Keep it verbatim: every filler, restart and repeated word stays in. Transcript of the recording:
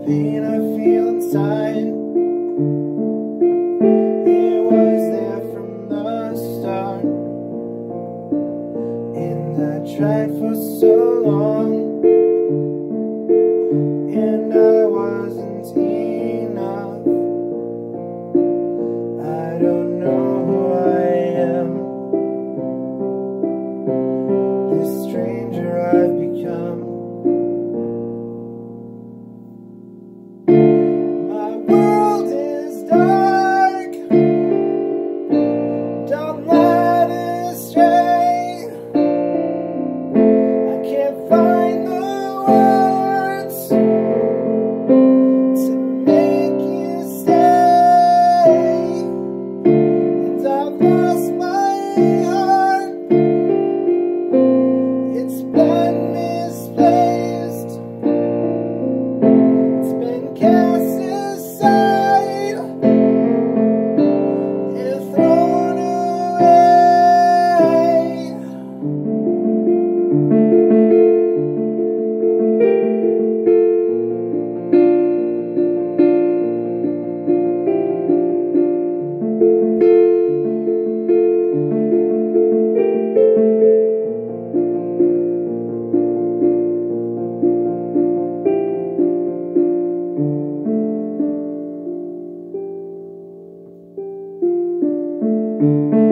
pain I feel inside. It was there from the start, and I tried for so long, and I wasn't enough. I don't know who I am, this stranger I've become. My world is dark, don't let it stray. I can't find the words to make you stay, and I've lost my heart. It's been misplaced, it's been cast aside and thrown away. Thank you.